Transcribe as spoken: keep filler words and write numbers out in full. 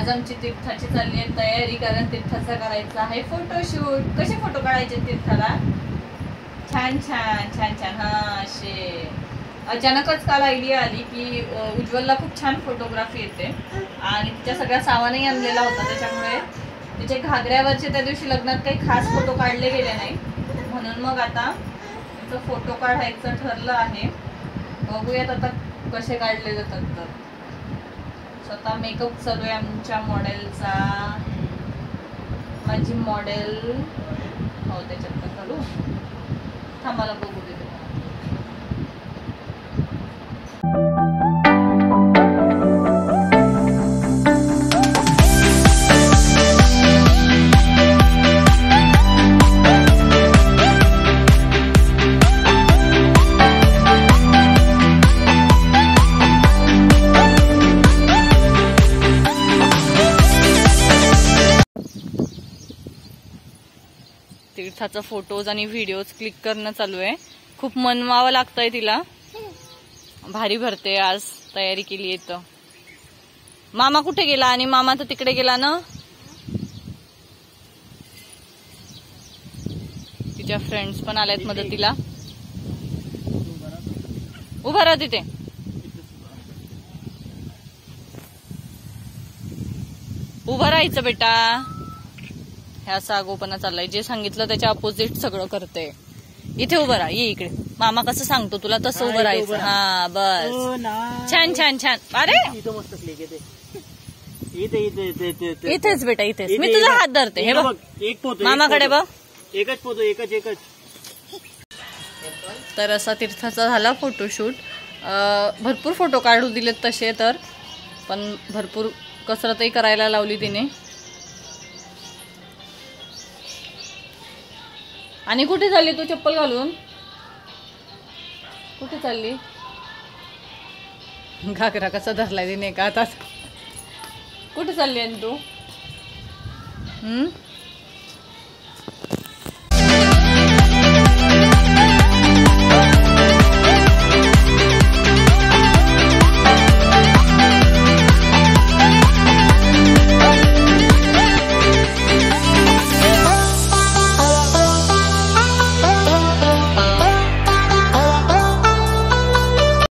आज आमची तीर्थाची चालली आहे तयारी, कारण तीर्थाचा करायचा आहे फोटोशूट. कसे फोटो काढायचे तीर्थाला? छान छान छान छान. हा असे अचानकच काल आयडिया आली की उज्ज्वलला खूप छान फोटोग्राफी येते आणि तिच्या सगळ्या सामानही आणलेला होता, त्याच्यामुळे तिचे घागऱ्यावरचे त्या दिवशी लग्नात काही खास फोटो काढले गेले नाही, म्हणून मग आता तिचं फोटो काढायचं ठरलं आहे. बघूयात आता कसे काढले जातात. तर स्वतः मेकअप चालू आहे आमच्या मॉडेलचा. माझी मॉडेल हो त्याच्यात तर चालू थांबाला बघू दे. तीर्थाचा फोटोज आणि व्हिडिओज क्लिक करणं चालू आहे. खूप मनवावं लागतंय तिला. भारी भरते आज तयारी केली आहे. तर मामा कुठे गेला? आणि मामा तर तिकडे गेला ना. तिच्या फ्रेंड्स पण आल्यात मदतीला. उभा राहा तिथे. उभं राहायचं बेटा. हे असं आगोपणा चाललाय. जे सांगितलं त्याच्या अपोजिट सगळं करते. इथे उभं राहा. ये इकडे. मामा कसं सांगतो तुला तसं उभं राहायचं. हा बस. छान छान छान. अरे इथेच बेटा इथेच. मी तुझा हात धरते. हे बघ मामाकडे बघ. एकच फोटो एकच एकच. तर असा तीर्थाचा झाला फोटोशूट. भरपूर फोटो काढू दिलेत तसे तर, पण भरपूर कसरतही करायला लावली तिने. आणि कुठे चालली तू चप्पल घालून? कुठे चालली? घागरा कसा धरलाय तिने का आता. कुठे चालली आहे तू? हम्म